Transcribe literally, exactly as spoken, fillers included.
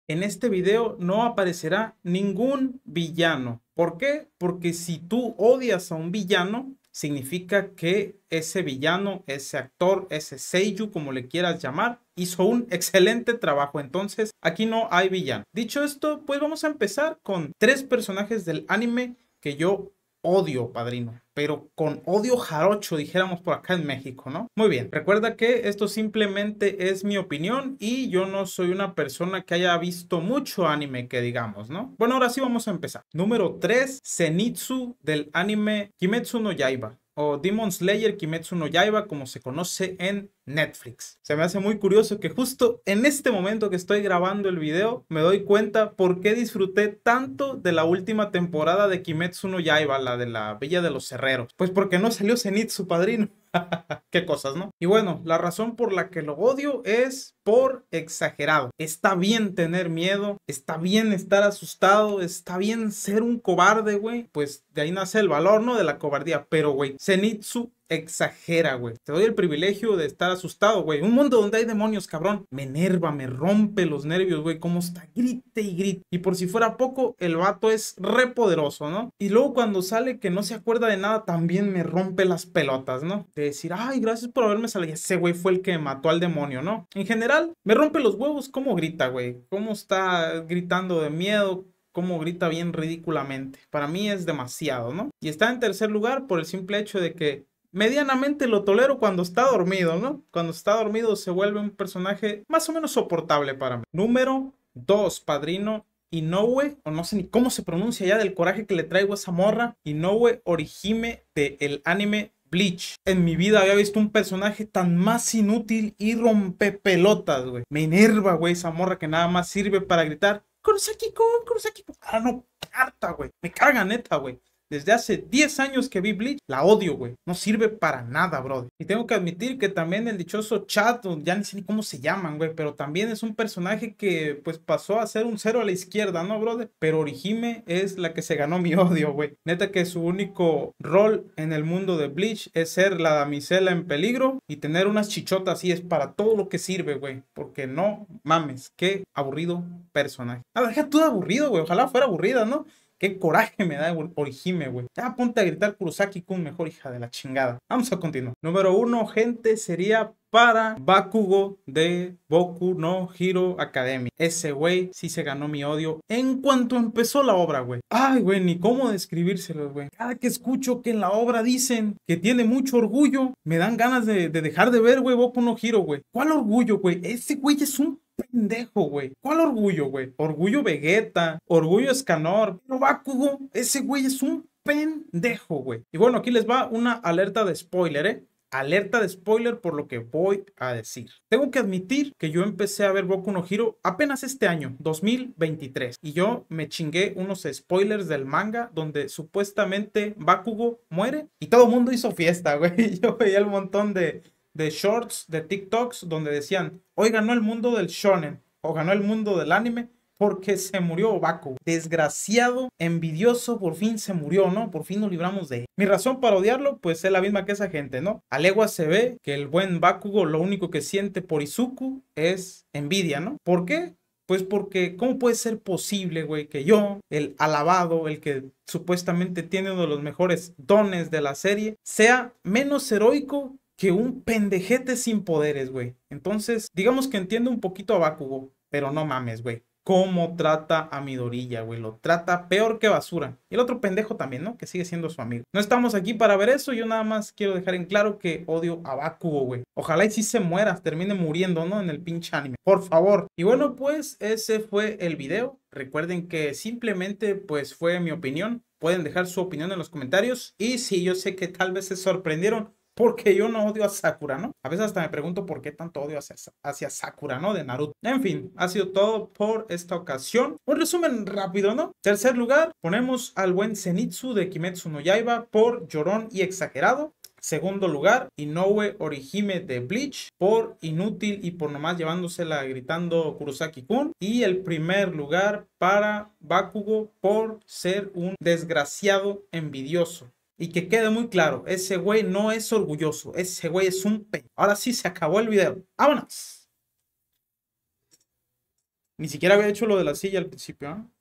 En este video no aparecerá ningún villano. ¿Por qué? Porque si tú odias a un villano, significa que ese villano, ese actor, ese seiyuu, como le quieras llamar, hizo un excelente trabajo. Entonces, aquí no hay villano. Dicho esto, pues vamos a empezar con tres personajes del anime que yo odio, padrino, pero con odio jarocho, dijéramos por acá en México, ¿no? Muy bien, recuerda que esto simplemente es mi opinión y yo no soy una persona que haya visto mucho anime, que digamos, ¿no? Bueno, ahora sí vamos a empezar. Número tres, Zenitsu del anime Kimetsu no Yaiba, o Demon Slayer Kimetsu no Yaiba, como se conoce en Netflix. Se me hace muy curioso que justo en este momento que estoy grabando el video me doy cuenta por qué disfruté tanto de la última temporada de Kimetsu no Yaiba, la de la Villa de los Herreros. Pues porque no salió Zenitsu, padrino. Qué cosas, ¿no? Y bueno, la razón por la que lo odio es por exagerado. Está bien tener miedo, está bien estar asustado, está bien ser un cobarde, güey. Pues de ahí nace el valor, ¿no? De la cobardía. Pero, güey, Zenitsu exagera, güey. Te doy el privilegio de estar asustado, güey. Un mundo donde hay demonios, cabrón. Me enerva, me rompe los nervios, güey. Cómo está, grite y grite. Y por si fuera poco, el vato es re poderoso, ¿no? Y luego cuando sale que no se acuerda de nada, también me rompe las pelotas, ¿no? De decir, ay, gracias por haberme salido. Ese güey fue el que mató al demonio, ¿no? En general, me rompe los huevos cómo grita, güey. Cómo está gritando de miedo, cómo grita bien ridículamente. Para mí es demasiado, ¿no? Y está en tercer lugar por el simple hecho de que medianamente lo tolero cuando está dormido, ¿no? Cuando está dormido se vuelve un personaje más o menos soportable para mí. Número dos, padrino. Inoue, o no sé ni cómo se pronuncia ya del coraje que le traigo a esa morra. Inoue Orihime del anime Bleach. En mi vida había visto un personaje tan más inútil y rompepelotas, güey. Me enerva, güey, esa morra que nada más sirve para gritar Kurosaki-kun, Kurosaki-kun. Ah, no, harta, güey. Me caga neta, güey. Desde hace diez años que vi Bleach, la odio, güey. No sirve para nada, brother. Y tengo que admitir que también el dichoso Chato, ya ni sé ni cómo se llaman, güey, pero también es un personaje que, pues, pasó a ser un cero a la izquierda, ¿no, brother? Pero Orihime es la que se ganó mi odio, güey. Neta que su único rol en el mundo de Bleach es ser la damisela en peligro y tener unas chichotas, y es para todo lo que sirve, güey. Porque no mames, qué aburrido personaje. Ah, deja tú de aburrido, güey. Ojalá fuera aburrida, ¿no? Qué coraje me da Orihime, güey. Ya ponte a gritar Kurosaki-kun mejor, hija de la chingada. Vamos a continuar. Número uno, gente, sería para Bakugo de Boku no Hero Academy. Ese güey sí se ganó mi odio en cuanto empezó la obra, güey. Ay, güey, ni cómo describírselos, güey. Cada que escucho que en la obra dicen que tiene mucho orgullo, me dan ganas de, de dejar de ver, güey, Boku no Hero, güey. ¿Cuál orgullo, güey? Ese güey es un pendejo, güey. ¿Cuál orgullo, güey? Orgullo Vegeta, orgullo Escanor. Pero Bakugo, ese güey es un pendejo, güey. Y bueno, aquí les va una alerta de spoiler, ¿eh? Alerta de spoiler por lo que voy a decir. Tengo que admitir que yo empecé a ver Boku no Hero apenas este año, dos mil veintitrés. Y yo me chingué unos spoilers del manga donde supuestamente Bakugo muere y todo el mundo hizo fiesta, güey. Yo veía el montón de de shorts, de TikToks, donde decían, hoy ganó el mundo del shonen, o ganó el mundo del anime, porque se murió Bakugo. Desgraciado, envidioso, por fin se murió, ¿no? Por fin nos libramos de él. Mi razón para odiarlo, pues es la misma que esa gente, ¿no? A legua se ve que el buen Bakugo lo único que siente por Izuku es envidia, ¿no? ¿Por qué? Pues porque, ¿cómo puede ser posible, güey, que yo, el alabado, el que supuestamente tiene uno de los mejores dones de la serie, sea menos heroico que un pendejete sin poderes, güey? Entonces, digamos que entiendo un poquito a Bakugo, pero no mames, güey. ¿Cómo trata a Midoriya, güey? Lo trata peor que basura. Y el otro pendejo también, ¿no? Que sigue siendo su amigo. No estamos aquí para ver eso. Yo nada más quiero dejar en claro que odio a Bakugo, güey. Ojalá y si se muera, termine muriendo, ¿no? En el pinche anime. Por favor. Y bueno, pues ese fue el video. Recuerden que simplemente, pues, fue mi opinión. Pueden dejar su opinión en los comentarios. Y sí, yo sé que tal vez se sorprendieron, porque yo no odio a Sakura, ¿no? A veces hasta me pregunto por qué tanto odio hacia, hacia Sakura, ¿no? De Naruto. En fin, ha sido todo por esta ocasión. Un resumen rápido, ¿no? Tercer lugar, ponemos al buen Zenitsu de Kimetsu no Yaiba por llorón y exagerado. Segundo lugar, Inoue Orihime de Bleach por inútil y por nomás llevándosela gritando Kurosaki-kun. Y el primer lugar para Bakugo por ser un desgraciado envidioso. Y que quede muy claro, ese güey no es orgulloso, ese güey es un pe... Ahora sí se acabó el video. ¡Vámonos! Ni siquiera había hecho lo de la silla al principio, ¿ah?